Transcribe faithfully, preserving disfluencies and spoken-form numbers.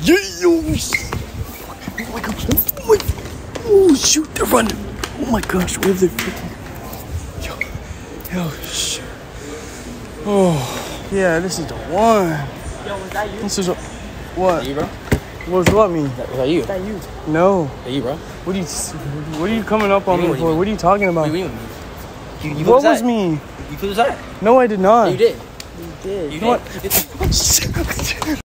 Yeah, yo. Oh my gosh. Oh, my. Oh shoot, they're running. Oh my gosh, where they freaking. Yo, yo, shit. Oh, yeah, this is the one. Yo, was that you? This is a. What? Was that you, bro? What's what mean? Was that you? Was that you? No. Was that you, bro? What are you? What are you coming up on me What do you for? mean? What are you talking about? What do you mean? You, you What flew was aside. me? You flew aside. No, I did not. You did. You did. You What? did.